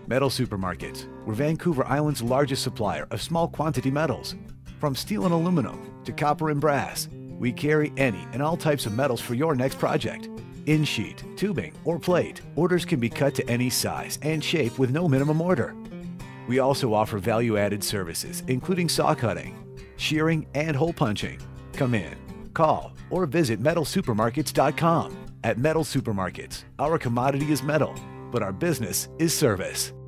Metal Supermarkets. We're Vancouver Island's largest supplier of small quantity metals. From steel and aluminum to copper and brass, we carry any and all types of metals for your next project. In sheet, tubing, or plate, orders can be cut to any size and shape with no minimum order. We also offer value-added services, including saw cutting, shearing, and hole punching. Come in, call, or visit metalsupermarkets.com. At Metal Supermarkets, our commodity is metal, but our business is service.